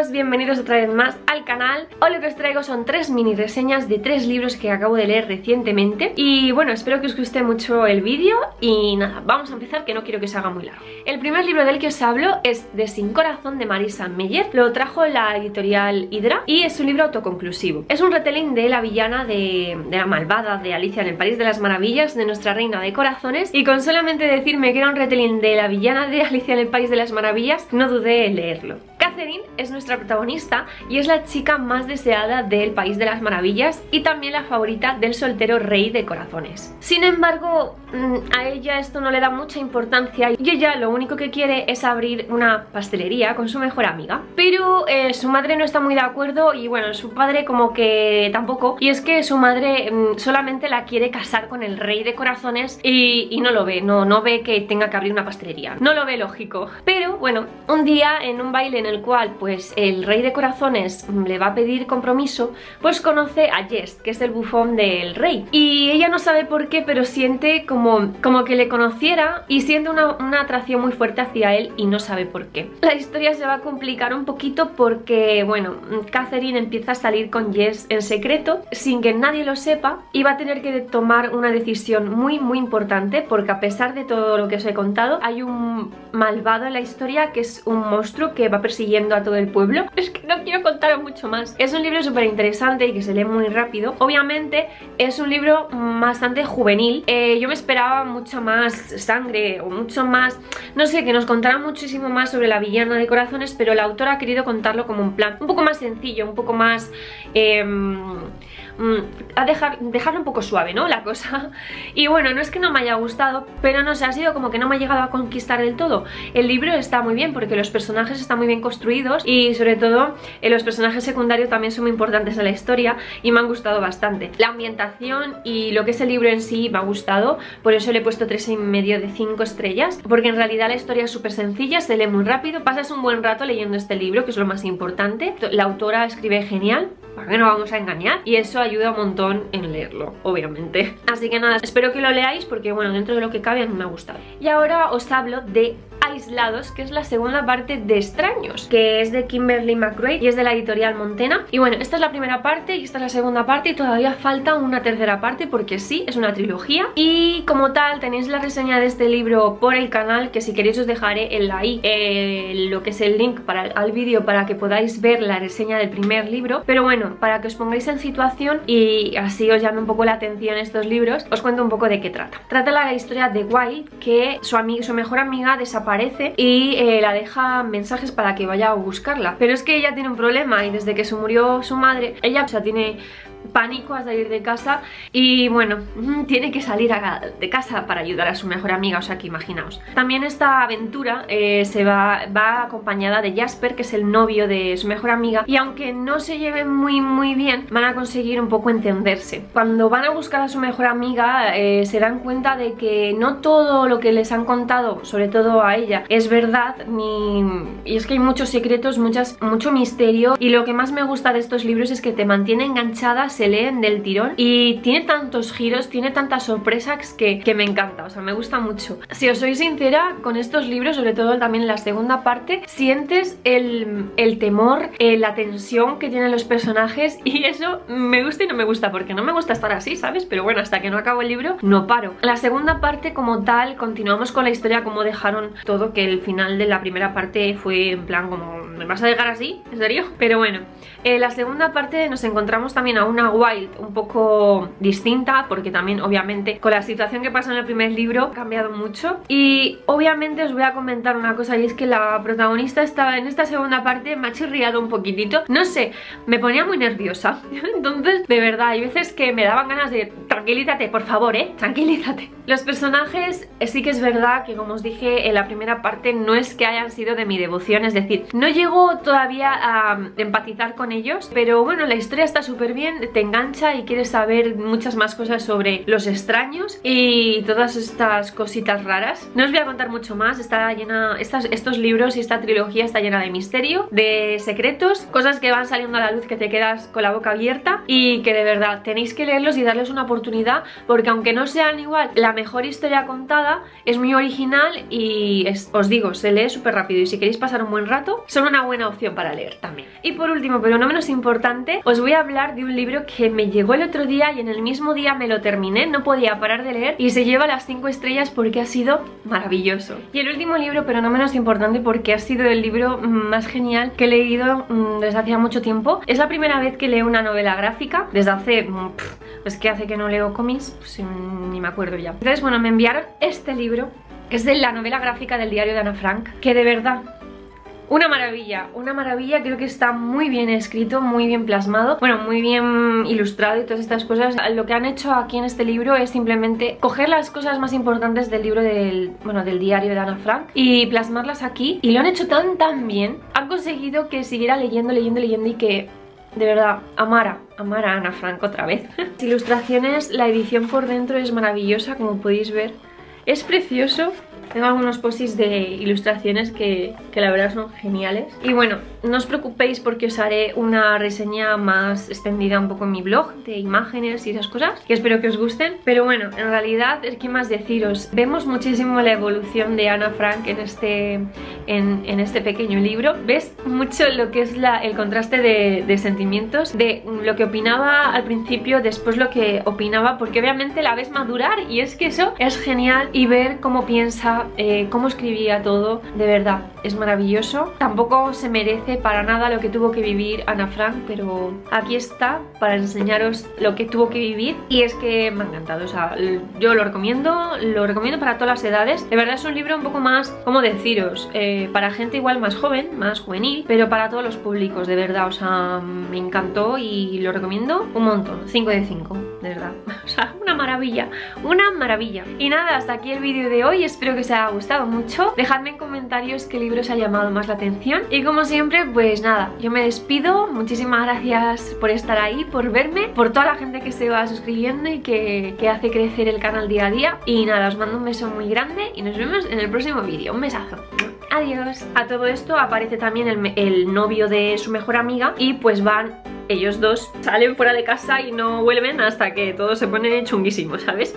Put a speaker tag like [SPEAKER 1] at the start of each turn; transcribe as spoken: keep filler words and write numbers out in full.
[SPEAKER 1] chicos, bienvenidos otra vez más al canal. Hoy lo que os traigo son tres mini reseñas de tres libros que acabo de leer recientemente. Y bueno, espero que os guste mucho el vídeo. Y nada, vamos a empezar, que no quiero que se haga muy largo. El primer libro del que os hablo es de Sin Corazón, de Marisa Meyer. Lo trajo la editorial Hydra y es un libro autoconclusivo. Es un retelling de la villana de, de la malvada de Alicia en el País de las Maravillas, de nuestra reina de corazones. Y con solamente decirme que era un retelling de la villana de Alicia en el País de las Maravillas, no dudé en leerlo. Catherine es nuestra protagonista y es la chica más deseada del País de las Maravillas y también la favorita del soltero rey de corazones. Sin embargo, a ella esto no le da mucha importancia y ella lo único que quiere es abrir una pastelería con su mejor amiga. Pero eh, su madre no está muy de acuerdo y bueno, su padre como que tampoco. Y es que su madre mmm, solamente la quiere casar con el rey de corazones y, y no lo ve, no, no ve que tenga que abrir una pastelería. No lo ve lógico. Pero bueno, un día en un baile en el cual pues el rey de corazones le va a pedir compromiso, pues conoce a Jess, que es el bufón del rey. Y ella no sabe por qué, pero siente como, como que le conociera y siente una, una atracción muy fuerte hacia él y no sabe por qué. La historia se va a complicar un poquito porque, bueno, Catherine empieza a salir con Jess en secreto, sin que nadie lo sepa, y va a tener que tomar una decisión muy muy importante, porque a pesar de todo lo que os he contado, hay un malvado en la historia que es un monstruo que va persiguiendo a todo el pueblo. Es que no quiero contaros mucho más. Es un libro súper interesante y que se lee muy rápido. Obviamente es un libro bastante juvenil. eh, Yo me esperaba mucha más sangre o mucho más, no sé, que nos contara muchísimo más sobre la villana de corazones, pero la autora ha querido contarlo como un plan un poco más sencillo, un poco más eh, a dejar, dejarlo un poco suave, ¿no? La cosa. Y bueno, no es que no me haya gustado, pero no sé, ha sido como que no me ha llegado a conquistar del todo. El libro está muy bien porque los personajes están muy bien construidos y sobre todo eh, los personajes secundarios también son muy importantes en la historia y me han gustado bastante. La ambientación y lo que es el libro en sí me ha gustado, por eso le he puesto tres y medio de cinco estrellas, porque en realidad la historia es súper sencilla, se lee muy rápido, pasas un buen rato leyendo este libro, que es lo más importante. La autora escribe genial, ¿para qué no vamos a engañar? Y eso ayuda un montón en leerlo, obviamente. Así que nada, espero que lo leáis porque bueno, dentro de lo que cabe a mí me ha gustado. Y ahora os hablo de Aislados, que es la segunda parte de Extraños, que es de Kimberly McRae y es de la editorial Montena. Y bueno, esta es la primera parte y esta es la segunda parte y todavía falta una tercera parte porque sí, es una trilogía. Y como tal tenéis la reseña de este libro por el canal, que si queréis os dejaré en la i eh, lo que es el link para, al vídeo para que podáis ver la reseña del primer libro. Pero bueno, para que os pongáis en situación y así os llame un poco la atención estos libros, os cuento un poco de qué trata. Trata la historia de Wild, que su, su mejor amiga desaparece y eh, la deja mensajes para que vaya a buscarla, pero es que ella tiene un problema y desde que se murió su madre, ella o sea, tiene pánico a salir de casa y bueno, tiene que salir a, de casa para ayudar a su mejor amiga, o sea que imaginaos. También esta aventura eh, se va, va acompañada de Jasper, que es el novio de su mejor amiga, y aunque no se lleven muy muy bien, van a conseguir un poco entenderse. Cuando van a buscar a su mejor amiga eh, se dan cuenta de que no todo lo que les han contado, sobre todo a ella, es verdad, ni... y es que hay muchos secretos, muchas, mucho misterio, y lo que más me gusta de estos libros es que te mantiene enganchada, se leen del tirón y tiene tantos giros, tiene tantas sorpresas que, que me encanta, o sea, me gusta mucho. Si os soy sincera, con estos libros, sobre todo también en la segunda parte, sientes el, el temor, eh, la tensión que tienen los personajes y eso me gusta y no me gusta, porque no me gusta estar así, ¿sabes? Pero bueno, hasta que no acabo el libro, no paro. La segunda parte como tal, continuamos con la historia como dejaron todo, que el final de la primera parte fue en plan como, ¿me vas a dejar así? ¿En serio? Pero bueno, en la segunda parte nos encontramos también a una Wild un poco distinta, porque también obviamente con la situación que pasó en el primer libro ha cambiado mucho. Y obviamente os voy a comentar una cosa, y es que la protagonista estaba en esta segunda parte, me ha chirriado un poquitito, no sé, me ponía muy nerviosa. Entonces de verdad hay veces que me daban ganas de tranquilízate, por favor, eh, tranquilízate. Los personajes sí que es verdad que, como os dije en la primera parte, no es que hayan sido de mi devoción, es decir, no llego todavía a empatizar con ellos, pero bueno, la historia está súper bien. te engancha y quieres saber muchas más cosas sobre los extraños y todas estas cositas raras. No os voy a contar mucho más, está llena, estas, estos libros y esta trilogía está llena de misterio, de secretos, cosas que van saliendo a la luz que te quedas con la boca abierta y que de verdad tenéis que leerlos y darles una oportunidad, porque aunque no sean igual la mejor historia contada, es muy original y es, os digo, se lee súper rápido, y si queréis pasar un buen rato son una buena opción para leer también. Y por último, pero no menos importante, os voy a hablar de un libro que me llegó el otro día y en el mismo día me lo terminé, no podía parar de leer y se lleva las cinco estrellas porque ha sido maravilloso. Y el último libro, pero no menos importante, porque ha sido el libro más genial que he leído mmm, desde hacía mucho tiempo. Es la primera vez que leo una novela gráfica desde hace... Pff, pues que hace que no leo cómics, pues ni me acuerdo ya. Entonces, bueno, me enviaron este libro, que es de la novela gráfica del diario de Ana Frank, que de verdad... Una maravilla, una maravilla, creo que está muy bien escrito, muy bien plasmado, bueno, muy bien ilustrado y todas estas cosas. Lo que han hecho aquí en este libro es simplemente coger las cosas más importantes del libro del, bueno, del diario de Ana Frank y plasmarlas aquí, y lo han hecho tan tan bien, han conseguido que siguiera leyendo, leyendo, leyendo y que... de verdad, amara, amara a Ana Frank otra vez. Las ilustraciones, la edición por dentro es maravillosa, como podéis ver. Es precioso. Tengo algunos posis de ilustraciones que, que la verdad son geniales. Y bueno, no os preocupéis porque os haré una reseña más extendida un poco en mi blog de imágenes y esas cosas, que espero que os gusten. Pero bueno, en realidad, ¿qué más deciros? Vemos muchísimo la evolución de Ana Frank en este, en, en este pequeño libro. Ves mucho lo que es la, el contraste de, de sentimientos, de lo que opinaba al principio, después lo que opinaba, porque obviamente la ves madurar y es que eso es genial, y ver cómo piensa, Eh, cómo escribía todo, de verdad, es maravilloso. Tampoco se merece para nada lo que tuvo que vivir Ana Frank, pero aquí está para enseñaros lo que tuvo que vivir, y es que me ha encantado. O sea, yo lo recomiendo, lo recomiendo para todas las edades. De verdad es un libro un poco más, ¿cómo deciros? Eh, para gente igual más joven, más juvenil, pero para todos los públicos, de verdad. O sea, me encantó y lo recomiendo un montón, cinco de cinco, de verdad. O sea, una maravilla, una maravilla. Y nada, hasta aquí el vídeo de hoy, espero que os haya gustado mucho. Dejadme en comentarios qué libro os ha llamado más la atención, y como siempre, pues nada, yo me despido. Muchísimas gracias por estar ahí, por verme, por toda la gente que se va suscribiendo y que, que hace crecer el canal día a día. Y nada, os mando un beso muy grande y nos vemos en el próximo vídeo. Un besazo. Adiós. A todo esto aparece también el, el novio de su mejor amiga, y pues van, ellos dos salen fuera de casa y no vuelven hasta que todo se pone chunguísimo, ¿sabes?